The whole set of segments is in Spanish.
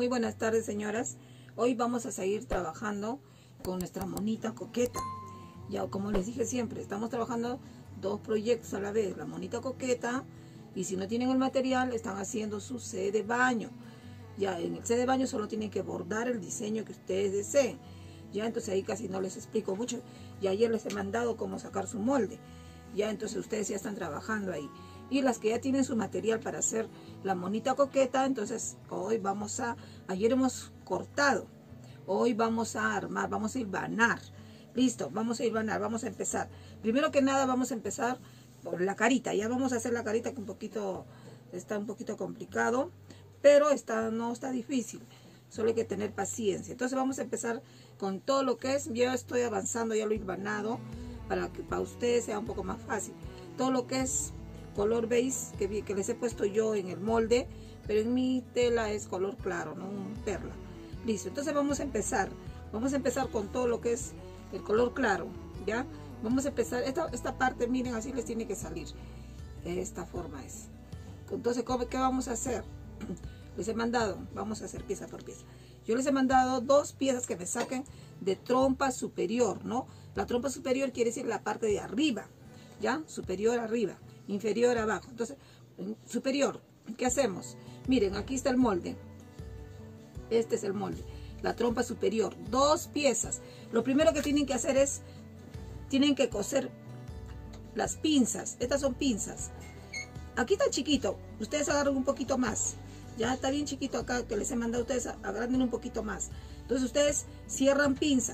Muy buenas tardes, señoras. Hoy vamos a seguir trabajando con nuestra monita coqueta. Ya como les dije siempre, estamos trabajando dos proyectos a la vez, la monita coqueta, y si no tienen el material, están haciendo su set de baño. Ya en el set de baño solo tienen que bordar el diseño que ustedes deseen. Ya entonces ahí casi no les explico mucho. Y ayer les he mandado cómo sacar su molde. Ya entonces ustedes ya están trabajando ahí. Y las que ya tienen su material para hacer la monita coqueta, entonces hoy vamos a, ayer hemos cortado, hoy vamos a armar, vamos a hilvanar. Listo, vamos a hilvanar, vamos a empezar. Primero que nada vamos a empezar por la carita. Ya vamos a hacer la carita que está un poquito complicado, pero no está difícil. Solo hay que tener paciencia. Entonces vamos a empezar con todo lo que es, yo estoy avanzando, ya lo he hilvanado, para que para ustedes sea un poco más fácil. Todo lo que es color beige que les he puesto yo en el molde, pero en mi tela es color claro, no un perla. Listo, entonces vamos a empezar con todo lo que es el color claro. Ya vamos a empezar esta parte, miren, así les tiene que salir, de esta forma es. Entonces, ¿qué vamos a hacer? Les he mandado, vamos a hacer pieza por pieza. Yo les he mandado dos piezas que me saquen de trompa superior, ¿no? La trompa superior quiere decir la parte de arriba, ¿ya? Superior arriba, inferior abajo. Entonces, superior, ¿qué hacemos? Miren, aquí está el molde. Este es el molde. La trompa superior, dos piezas. Lo primero que tienen que hacer es, tienen que coser las pinzas. Estas son pinzas. Aquí está chiquito, ustedes agarran un poquito más. Ya está bien chiquito acá que les he mandado a ustedes, agranden un poquito más. Entonces ustedes cierran pinza.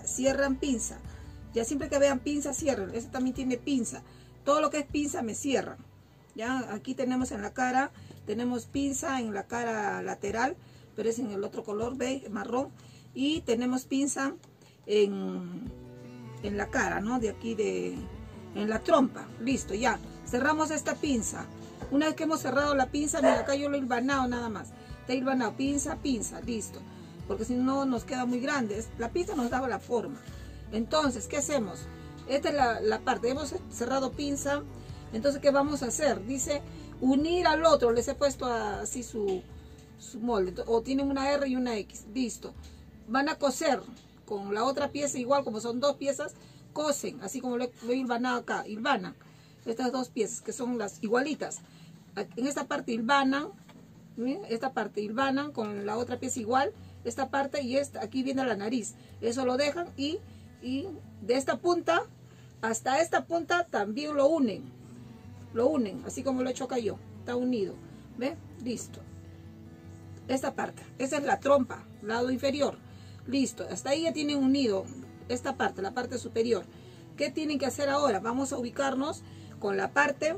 Ya siempre que vean pinza, cierren. Este también tiene pinza. Todo lo que es pinza me cierran. Ya aquí tenemos en la cara, tenemos pinza en la cara lateral, pero es en el otro color, beige, marrón. Y tenemos pinza en la cara, ¿no? De aquí, en la trompa. Listo, ya. Cerramos esta pinza. Una vez que hemos cerrado la pinza, mira, acá yo lo he hilvanado nada más. Está hilvanado, pinza, listo. Porque si no nos queda muy grande. La pinza nos daba la forma. Entonces, ¿qué hacemos? Esta es la parte. Hemos cerrado pinza. Entonces, ¿qué vamos a hacer? Dice, unir al otro. Les he puesto así su molde. O tienen una R y una X. Listo. Van a coser con la otra pieza igual, como son dos piezas, cosen. Así como lo he hilvanado acá. Hilvanan. Estas dos piezas que son las igualitas. En esta parte hilvanan. ¿Ven? Esta parte hilvanan con la otra pieza igual. Esta parte y esta. Aquí viene la nariz. Eso lo dejan y de esta punta hasta esta punta también lo unen. Lo unen, así como lo he hecho acá yo. Está unido. ¿Ven? Listo. Esta parte. Esa es la trompa, lado inferior. Listo. Hasta ahí ya tienen unido esta parte, la parte superior. ¿Qué tienen que hacer ahora? Vamos a ubicarnos con la parte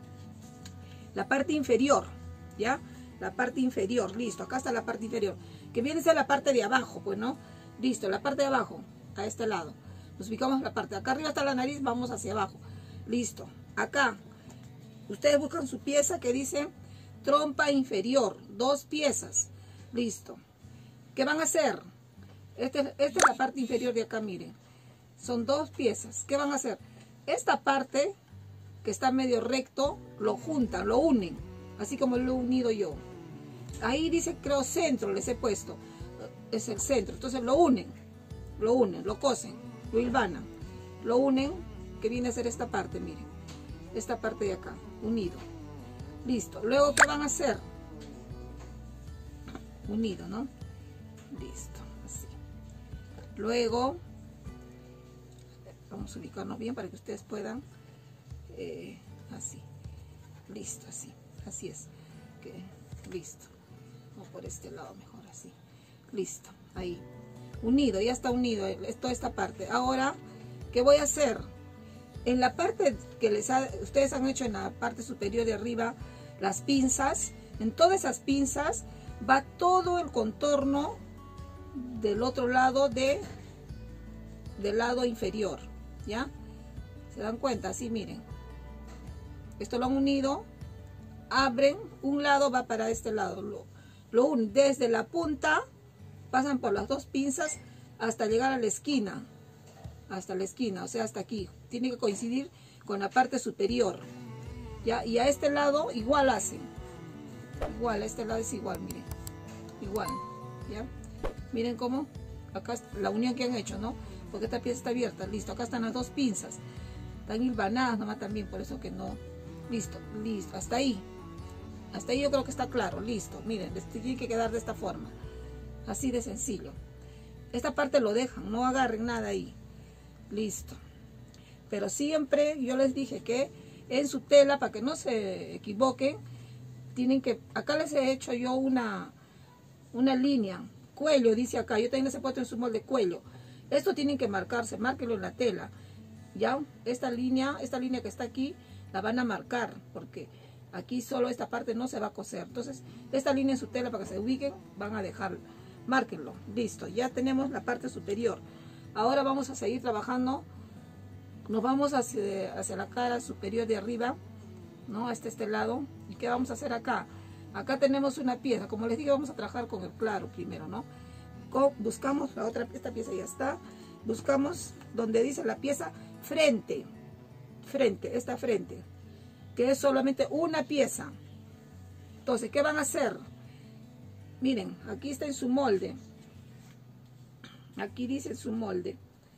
inferior. ¿Ya? La parte inferior. Listo. Acá está la parte inferior. Que viene a ser la parte de abajo, pues, ¿no? Listo. La parte de abajo. A este lado. Nos ubicamos la parte. Acá arriba está la nariz. Vamos hacia abajo. Listo. Acá. Ustedes buscan su pieza que dice trompa inferior. Dos piezas. Listo. ¿Qué van a hacer? Esta es la parte inferior de acá, miren. Son dos piezas. ¿Qué van a hacer? Esta parte que está medio recto, lo juntan, lo unen. Así como lo he unido yo. Ahí dice, creo, centro, les he puesto. Es el centro. Entonces lo unen, lo cosen, lo hilvanan. Lo unen, que viene a ser esta parte, miren. Esta parte de acá, unido. Listo. Luego, ¿qué van a hacer? Unido, ¿no? Listo, así. Luego, vamos a ubicarnos bien para que ustedes puedan, así. Listo, así es. Listo. O por este lado mejor, así. Listo, ahí. Unido, ya está unido toda esta parte. Ahora, ¿qué voy a hacer? En la parte que ustedes han hecho en la parte superior de arriba, las pinzas, en todas esas pinzas va todo el contorno del otro lado del lado inferior, ¿ya? ¿Se dan cuenta? Así, miren. Esto lo han unido, abren, un lado va para este lado, lo unen desde la punta, pasan por las dos pinzas hasta llegar a la esquina, o sea, hasta aquí. Tiene que coincidir con la parte superior, ¿ya? Y a este lado igual hacen, igual, a este lado es igual, miren, igual, ¿ya? Miren cómo, acá la unión que han hecho, ¿no? Porque esta pieza está abierta, listo. Acá están las dos pinzas, están hilvanadas nomás también, por eso que no, listo, listo, hasta ahí yo creo que está claro, listo. Miren, les tiene que quedar de esta forma, así de sencillo. Esta parte lo dejan, no agarren nada ahí, listo. Pero siempre yo les dije que en su tela, para que no se equivoquen, tienen que, acá les he hecho yo una línea, cuello dice acá, yo también les he puesto en su molde cuello. Esto tienen que marcarse, márquenlo en la tela, ya. Esta línea que está aquí, la van a marcar, porque aquí solo esta parte no se va a coser. Entonces, esta línea en su tela, para que se ubiquen, van a dejar, márquenlo, listo. Ya tenemos la parte superior. Ahora vamos a seguir trabajando. Nos vamos hacia la cara superior de arriba, ¿no? Hasta este lado. ¿Y qué vamos a hacer acá? Acá tenemos una pieza. Como les dije, vamos a trabajar con el claro primero, ¿no? Buscamos la otra, esta pieza ya está. Buscamos donde dice la pieza frente. Esta frente. Que es solamente una pieza. Entonces, ¿qué van a hacer? Miren, aquí está en su molde. Aquí dice su molde.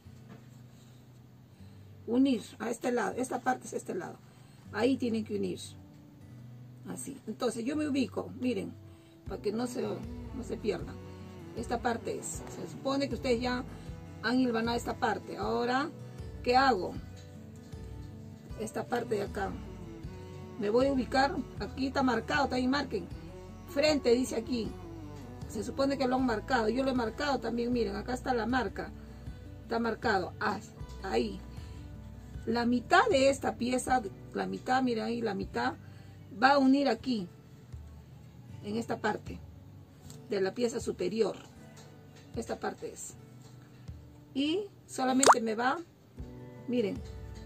Unir a este lado, esta parte es este lado. Ahí tienen que unir. Así. Entonces yo me ubico, miren, para que no se pierdan. Esta parte es, se supone que ustedes ya han hilvanado esta parte. Ahora, ¿qué hago? Esta parte de acá. Me voy a ubicar, aquí está marcado, también marquen. Frente dice aquí. Se supone que lo han marcado. Yo lo he marcado también, miren, acá está la marca. Está marcado. Ahí. La mitad de esta pieza, la mitad, miren ahí, la mitad, va a unir aquí. En esta parte. De la pieza superior. Esta parte es. Y solamente me va, miren,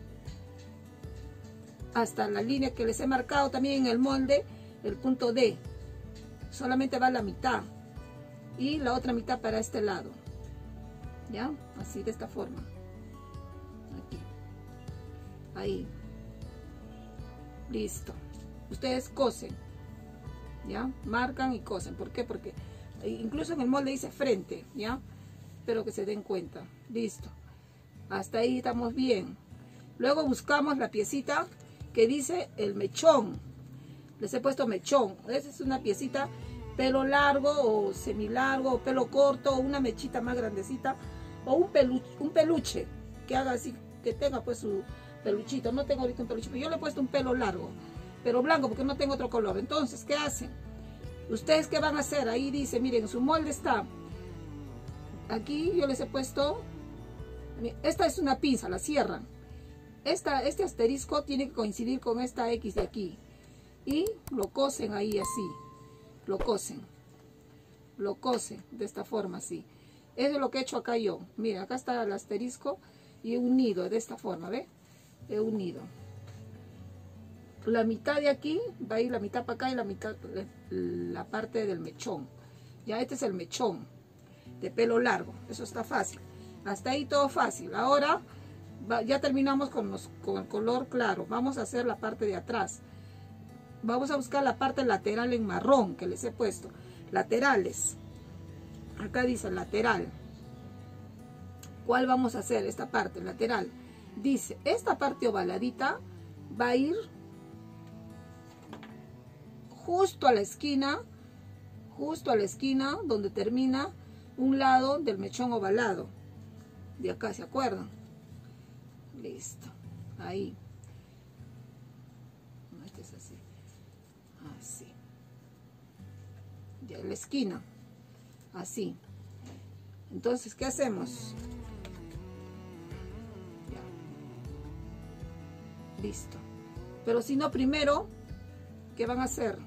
hasta la línea que les he marcado también en el molde, el punto D. Solamente va la mitad. Y la otra mitad para este lado. ¿Ya? Así, de esta forma. Aquí. Ahí. Listo. Ustedes cosen. ¿Ya? Marcan y cosen. ¿Por qué? Porque incluso en el molde dice frente. ¿Ya? Espero que se den cuenta. Listo. Hasta ahí estamos bien. Luego buscamos la piecita que dice el mechón. Les he puesto mechón. Esa es una piecita pelo largo o semilargo o pelo corto o una mechita más grandecita o un peluche que haga así, que tenga pues su peluchito. No tengo ahorita un peluche, pero yo le he puesto un pelo largo, pero blanco porque no tengo otro color. Entonces, ¿qué hacen? ¿Ustedes qué van a hacer? Ahí dice, miren, su molde está. Aquí yo les he puesto, esta es una pinza, la cierran. Este asterisco tiene que coincidir con esta X de aquí. Y lo cosen ahí así. Lo cosen de esta forma así. Eso es lo que he hecho acá yo. Mira, acá está el asterisco y he unido de esta forma, ¿ve? He unido. La mitad de aquí va a ir la mitad para acá y la mitad, la parte del mechón. Ya este es el mechón de pelo largo. Eso está fácil. Hasta ahí todo fácil. Ahora ya terminamos con el color claro. Vamos a hacer la parte de atrás. Vamos a buscar la parte lateral en marrón que les he puesto. Laterales. Acá dice lateral. ¿Cuál vamos a hacer? Esta parte lateral. Dice, esta parte ovaladita va a ir justo a la esquina donde termina un lado del mechón ovalado. De acá, ¿se acuerdan? Listo. Ahí. Este es así. Así. Ya en la esquina. Así. Entonces, ¿qué hacemos? Ya. Listo. Pero si no, primero, ¿qué van a hacer?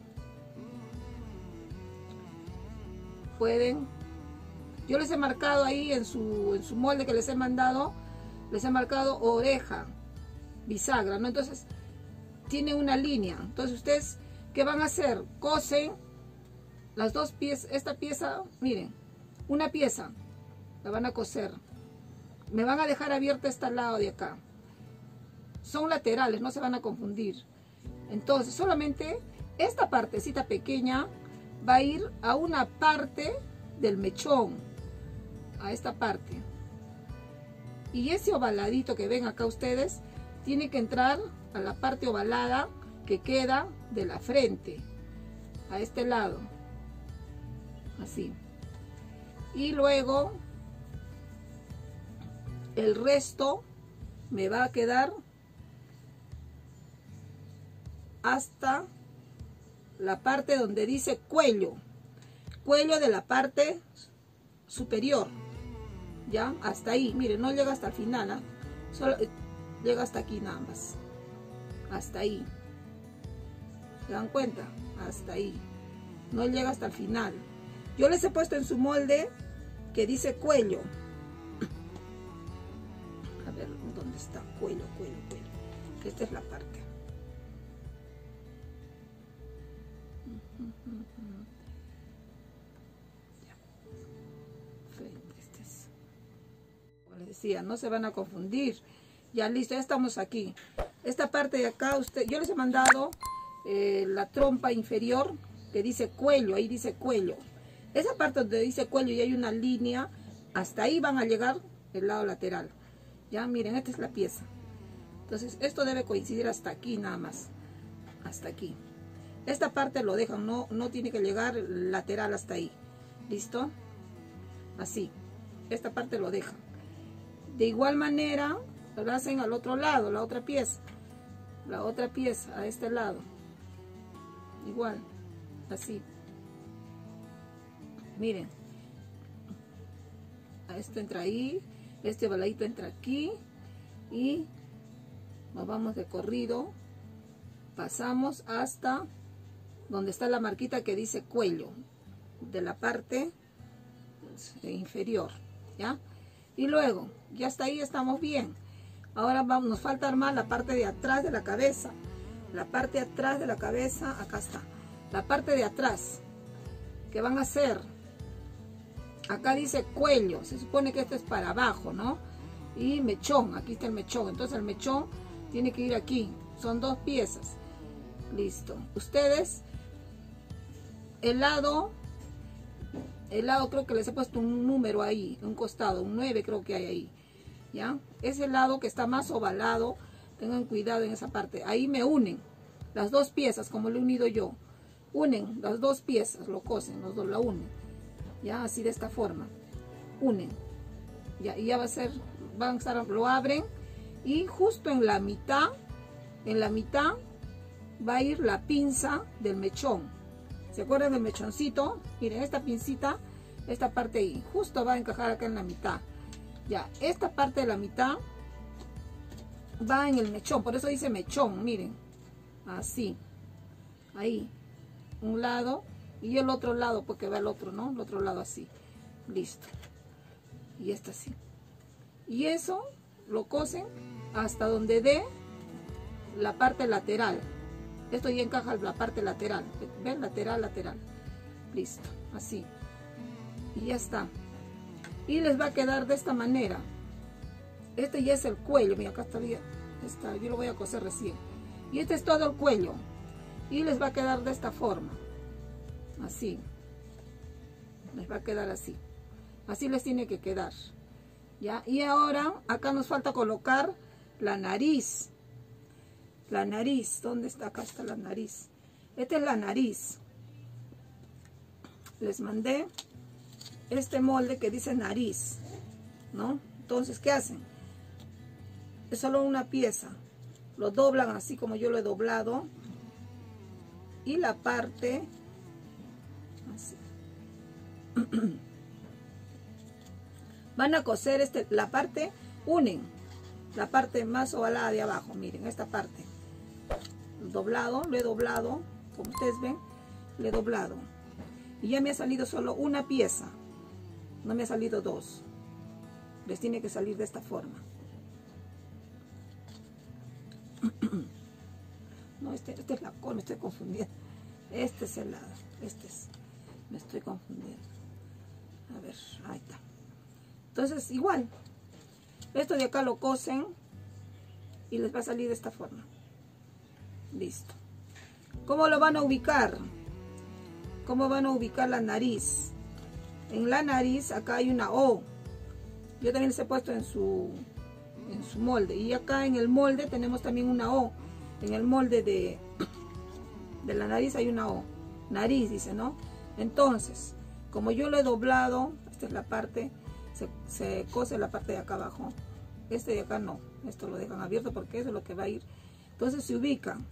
Pueden, yo les he marcado ahí en su molde que les he mandado, les he marcado oreja, bisagra, ¿no? Entonces, tiene una línea. Entonces, ustedes, ¿qué van a hacer? Cosen las dos piezas, esta pieza, miren, una pieza, la van a coser. Me van a dejar abierta este lado de acá. Son laterales, no se van a confundir. Entonces, solamente esta partecita pequeña va a ir a una parte del mechón, a esta parte. Y ese ovaladito que ven acá ustedes, tiene que entrar a la parte ovalada que queda de la frente, a este lado, así. Y luego el resto me va a quedar hasta la parte donde dice cuello de la parte superior, ya hasta ahí. Miren, no llega hasta el final, ¿eh? Solo llega hasta aquí nada más, hasta ahí. ¿Se dan cuenta? Hasta ahí, no llega hasta el final. Yo les he puesto en su molde que dice cuello. A ver, ¿dónde está? Cuello. Esta es la parte. Este es. Como les decía, no se van a confundir. Ya listo, ya estamos aquí. Esta parte de acá, yo les he mandado la trompa inferior que dice cuello, ahí dice cuello. Esa parte donde dice cuello y hay una línea, hasta ahí van a llegar el lado lateral. Ya miren, esta es la pieza. Entonces esto debe coincidir hasta aquí nada más, hasta aquí. Esta parte lo dejan, no tiene que llegar lateral hasta ahí. ¿Listo? Así. Esta parte lo dejan. De igual manera lo hacen al otro lado, la otra pieza. La otra pieza a este lado. Igual, así. Miren. Esto entra ahí, este baladito entra aquí y nos vamos de corrido. Pasamos hasta donde está la marquita que dice cuello de la parte inferior, ¿ya? Y luego, ya hasta ahí estamos bien. Ahora nos falta armar la parte de atrás de la cabeza. La parte de atrás de la cabeza, acá está. La parte de atrás, que van a hacer, acá dice cuello, se supone que esto es para abajo, ¿no? Y mechón, aquí está el mechón. Entonces el mechón tiene que ir aquí. Son dos piezas. Listo. Ustedes, el lado creo que les he puesto un número ahí, un costado, un 9 creo que hay ahí, ¿ya? Ese lado que está más ovalado, tengan cuidado en esa parte. Ahí me unen las dos piezas, como lo he unido yo. Unen las dos piezas, lo cosen, los dos la unen, ¿ya? Así de esta forma. Unen, ¿ya? Y ya va a ser, van a estar, lo abren y justo en la mitad va a ir la pinza del mechón. ¿Se acuerdan del mechoncito? Miren, esta pincita, esta parte ahí, justo va a encajar acá en la mitad. Ya, esta parte de la mitad va en el mechón, por eso dice mechón, miren. Así, ahí, un lado y el otro lado, porque va el otro, ¿no? El otro lado así, listo. Y esta así. Y eso lo cosen hasta donde dé la parte lateral. Esto ya encaja la parte lateral. ¿Ven? Lateral, lateral. Listo. Así. Y ya está. Y les va a quedar de esta manera. Este ya es el cuello. Mira, acá está. Yo lo voy a coser recién. Y este es todo el cuello. Y les va a quedar de esta forma. Así. Les va a quedar así. Así les tiene que quedar. ¿Ya? Y ahora, acá nos falta colocar la nariz. La nariz, ¿dónde está? Acá está la nariz. Esta es la nariz. Les mandé este molde que dice nariz, ¿no? Entonces, ¿qué hacen? Es solo una pieza. Lo doblan así como yo lo he doblado. Y la parte, así. Van a coser la parte, unen la parte más ovalada de abajo. Miren, esta parte. Doblado, lo he doblado, como ustedes ven, lo he doblado y ya me ha salido solo una pieza, no me ha salido dos. Les tiene que salir de esta forma. No, este es la cola, me estoy confundiendo. Este es el lado, me estoy confundiendo. A ver, ahí está. Entonces igual, esto de acá lo cosen y les va a salir de esta forma. Listo. ¿Cómo lo van a ubicar? ¿Cómo van a ubicar la nariz? en la nariz, acá hay una O. Yo también les he puesto en su molde. Y acá en el molde tenemos también una O. En el molde de la nariz hay una O. Nariz, dice, ¿no? Entonces, como yo lo he doblado, esta es la parte, se cose la parte de acá abajo. Este de acá no. Esto lo dejan abierto porque eso es lo que va a ir. Entonces se ubican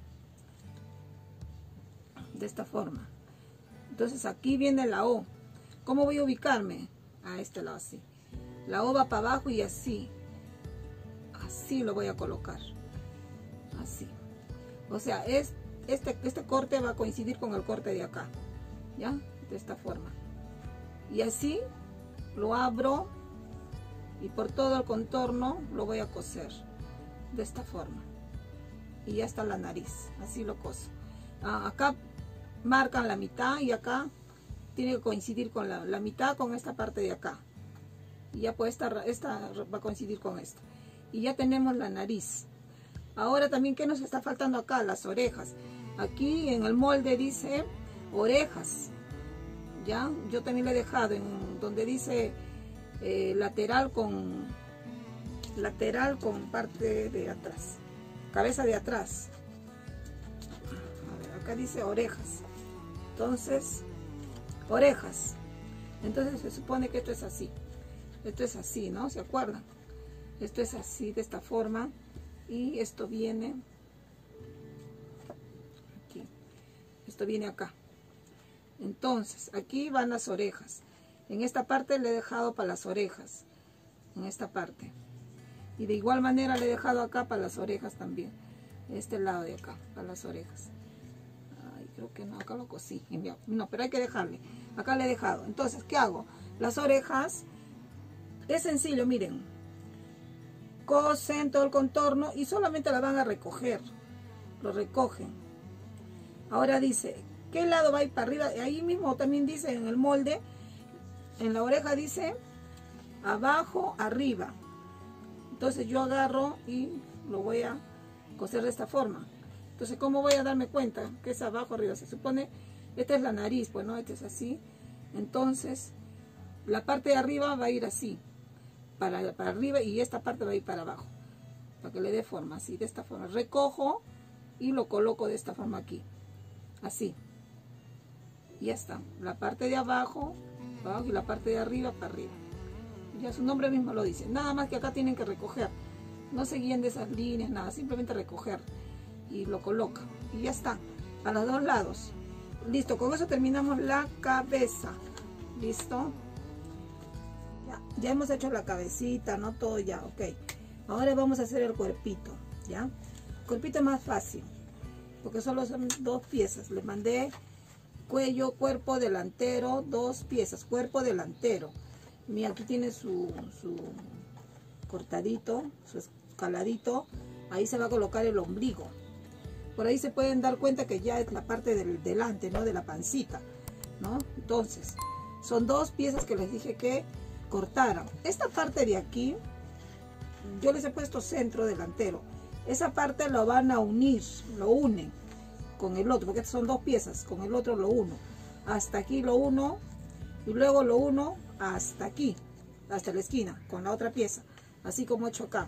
de esta forma. Entonces aquí viene la O. ¿Cómo voy a ubicarme? A este lado así. La O va para abajo y así. Así lo voy a colocar. Así. O sea, este corte va a coincidir con el corte de acá. ¿Ya? De esta forma. Y así lo abro y por todo el contorno lo voy a coser. De esta forma. Y ya está la nariz. Así lo coso. Acá marcan la mitad y acá tiene que coincidir con la mitad con esta parte de acá. Y ya pues esta va a coincidir con esta. Y ya tenemos la nariz. Ahora también, ¿qué nos está faltando acá? Las orejas. Aquí en el molde dice orejas. ¿Ya? Yo también le he dejado en donde dice lateral con parte de atrás. Cabeza de atrás. A ver, acá dice orejas. Entonces, orejas. Entonces se supone que esto es así. Esto es así, ¿no? ¿Se acuerdan? Esto es así, de esta forma. Y esto viene aquí. Esto viene acá. Entonces, aquí van las orejas. En esta parte le he dejado para las orejas. En esta parte. Y de igual manera le he dejado acá para las orejas también. Este lado de acá, para las orejas. Ay, creo que no, acá lo cosí. No, pero hay que dejarle. Acá le he dejado. Entonces, ¿qué hago? Las orejas, es sencillo, miren. Cosen todo el contorno y solamente la van a recoger. Lo recogen. Ahora dice, ¿qué lado va a ir para arriba? Ahí mismo también dice en el molde, en la oreja dice abajo, arriba. Entonces yo agarro y lo voy a coser de esta forma. Entonces, ¿cómo voy a darme cuenta que es abajo, arriba? Se supone, esta es la nariz, pues no, este es así. Entonces, la parte de arriba va a ir así, para arriba, y esta parte va a ir para abajo, para que le dé forma, así, de esta forma. Recojo y lo coloco de esta forma aquí, así. Y ya está, la parte de abajo, y la parte de arriba para arriba. Ya su nombre mismo lo dice. Nada más que acá tienen que recoger. No se guíen de esas líneas, nada. Simplemente recoger. Y lo colocan. Y ya está. A los dos lados. Listo. Con eso terminamos la cabeza. ¿Listo? Ya hemos hecho la cabecita, ¿no? Todo ya. Ok. Ahora vamos a hacer el cuerpito. ¿Ya? El cuerpito es más fácil. Porque solo son 2 piezas. Les mandé cuello, cuerpo delantero. 2 piezas. Cuerpo delantero. Mira, aquí tiene su cortadito, su escaladito. Ahí se va a colocar el ombligo. Por ahí se pueden dar cuenta que ya es la parte del delante, ¿no? De la pancita, ¿no? Entonces, son 2 piezas que les dije que cortaran. Esta parte de aquí, yo les he puesto centro delantero. Esa parte lo van a unir, lo unen con el otro, porque son 2 piezas. Con el otro lo uno. Hasta aquí lo uno y luego lo uno hasta aquí, hasta la esquina, con la otra pieza, así como he hecho acá.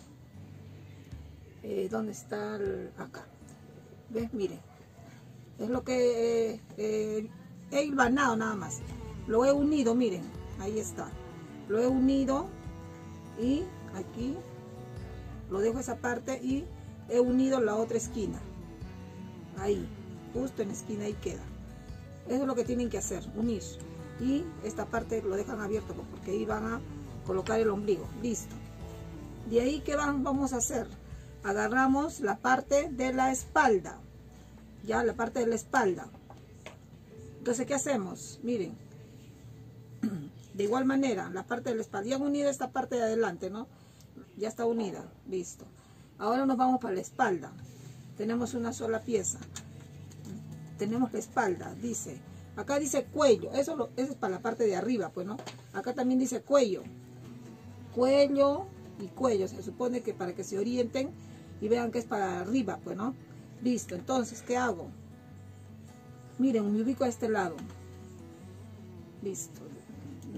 ¿Dónde está? Acá. ¿Ves? Miren. Es lo que he hilvanado nada más. Lo he unido, miren. Ahí está. Lo he unido y aquí lo dejo esa parte y he unido la otra esquina. Ahí, justo en la esquina, ahí queda. Eso es lo que tienen que hacer, unir. Y esta parte lo dejan abierto porque ahí van a colocar el ombligo. Listo. De ahí, ¿qué vamos a hacer? Agarramos la parte de la espalda. Ya, la parte de la espalda. Entonces, ¿qué hacemos? Miren. De igual manera, la parte de la espalda. Ya han unido esta parte de adelante, ¿no? Ya está unida. Listo. Ahora nos vamos para la espalda. Tenemos una sola pieza. Tenemos la espalda, dice. Acá dice cuello, eso es para la parte de arriba, pues, ¿no? Acá también dice cuello. Cuello y cuello. Se supone que para que se orienten y vean que es para arriba, pues, ¿no? Listo, entonces, ¿qué hago? Miren, me ubico a este lado. Listo.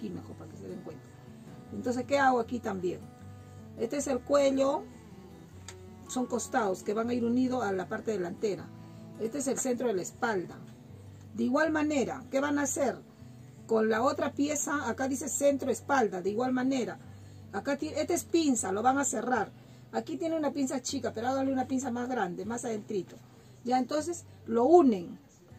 aquí mejor para que se den cuenta. Entonces, ¿qué hago aquí también? Este es el cuello, son costados que van a ir unidos a la parte delantera. Este es el centro de la espalda. De igual manera, ¿qué van a hacer? Con la otra pieza, acá dice centro espalda, de igual manera. Acá este es pinza, lo van a cerrar. Aquí tiene una pinza chica, pero háganle una pinza más grande, más adentrito. Ya, entonces lo unen,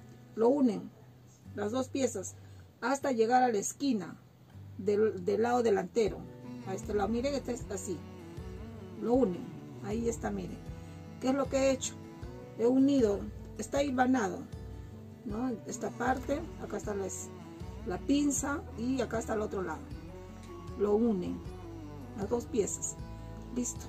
las dos piezas, hasta llegar a la esquina del lado delantero. A este lado, miren, este es así. Lo unen, ahí está, miren. ¿Qué es lo que he hecho? He unido, está hilvanado, ¿no? Esta parte, acá está la pinza y acá está el otro lado. Lo unen, las dos piezas. Listo.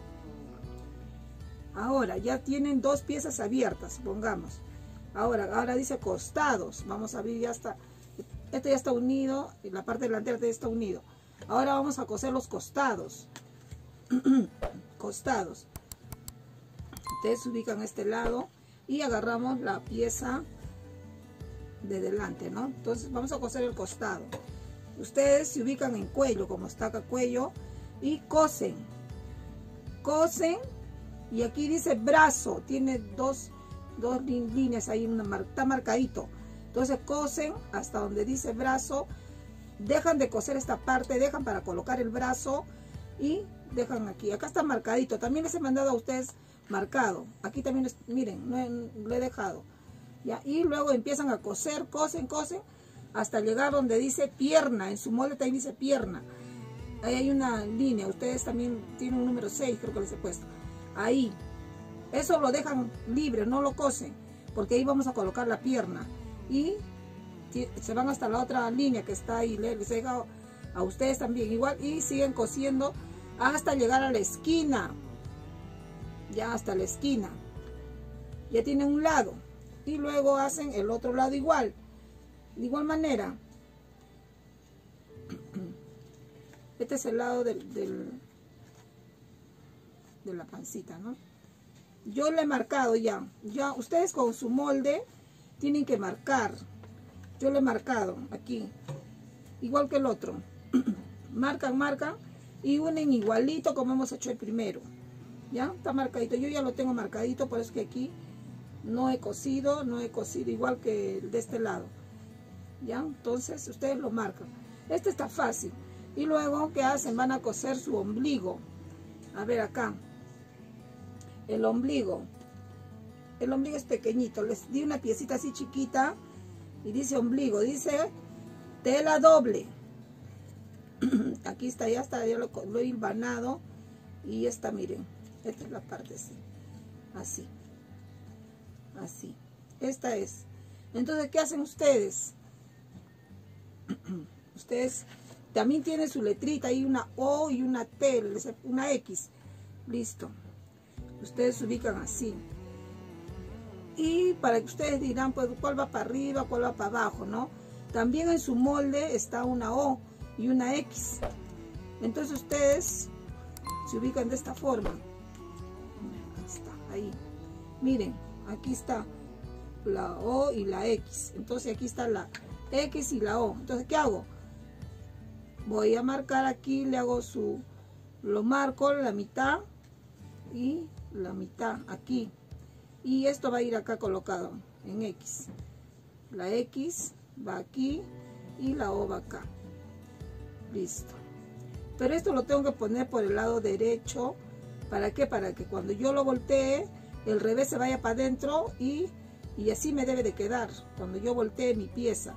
Ahora ya tienen dos piezas abiertas, pongamos. Ahora dice costados. Vamos a ver, ya está. Este ya está unido, y la parte delantera ya está unido. Ahora vamos a coser los costados. Costados. Ustedes ubican este lado y agarramos la pieza de delante, ¿no? Entonces vamos a coser el costado. Ustedes se ubican en cuello, como está acá cuello, y cosen. Cosen, y aquí dice brazo, tiene dos líneas ahí, está marcadito. Entonces cosen hasta donde dice brazo, dejan de coser esta parte, dejan para colocar el brazo y dejan aquí. Acá está marcadito, también les he mandado a ustedes marcado. Aquí también, miren, lo he dejado. ¿Ya? Y luego empiezan a coser, cosen, hasta llegar donde dice pierna. En su molde también dice pierna. Ahí hay una línea, ustedes también tienen un número 6, creo que les he puesto. Ahí. Eso lo dejan libre, no lo cosen, porque ahí vamos a colocar la pierna. Y se van hasta la otra línea que está ahí, les he dejado a ustedes también igual, y siguen cosiendo hasta llegar a la esquina. Ya hasta la esquina. Ya tienen un lado. Y luego hacen el otro lado igual. De igual manera. Este es el lado de la pancita, ¿no? Yo le he marcado ya. Ya ustedes con su molde tienen que marcar. Yo le he marcado aquí. Igual que el otro. Marcan y unen igualito como hemos hecho el primero. Ya está marcadito. Yo ya lo tengo marcadito, por eso que aquí no he cosido igual que el de este lado. Ya, entonces ustedes lo marcan. Este está fácil. Y luego, ¿qué hacen? Van a coser su ombligo. A ver acá. El ombligo es pequeñito. Les di una piecita así chiquita y dice ombligo. Dice tela doble. Aquí está, ya está, ya lo he hilvanado. Y esta, miren, esta es la parte así. Así. Esta es. Entonces, ¿qué hacen ustedes? Ustedes también tienen su letrita ahí, una O y una T, una X. Listo. Ustedes se ubican así. Y para que ustedes dirán, pues, cuál va para arriba, cuál va para abajo, ¿no? También en su molde está una O y una X. Entonces ustedes se ubican de esta forma. Ahí está, ahí. Miren, aquí está la O y la X. Entonces aquí está la X y la O. Entonces, ¿qué hago? Voy a marcar aquí, le hago lo marco la mitad y la mitad aquí. Y esto va a ir acá colocado en X. La X va aquí y la O va acá. Listo. Pero esto lo tengo que poner por el lado derecho. ¿Para qué? Para que cuando yo lo voltee, el revés se vaya para adentro y así me debe de quedar cuando yo voltee mi pieza.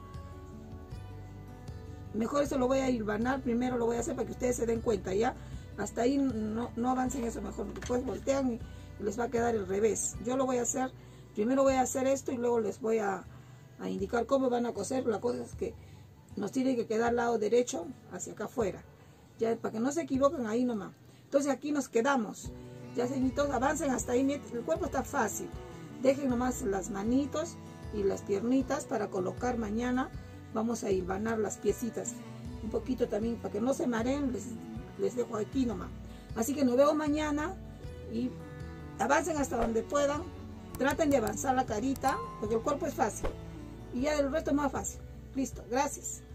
Mejor eso lo voy a hilvanar, primero lo voy a hacer para que ustedes se den cuenta, ¿ya? Hasta ahí no avancen eso, mejor después voltean y les va a quedar el revés. Yo lo voy a hacer, primero voy a hacer esto y luego les voy a indicar cómo van a coser. La cosa es que nos tiene que quedar lado derecho hacia acá afuera, ya, para que no se equivoquen ahí nomás. Entonces aquí nos quedamos, ya señoritos, avancen hasta ahí, el cuerpo está fácil. Dejen nomás las manitos y las piernitas para colocar mañana. Vamos a hilvanar las piecitas un poquito también para que no se mareen, les dejo aquí nomás. Así que nos vemos mañana y avancen hasta donde puedan. Traten de avanzar la carita porque el cuerpo es fácil y ya del resto es más fácil. Listo, gracias.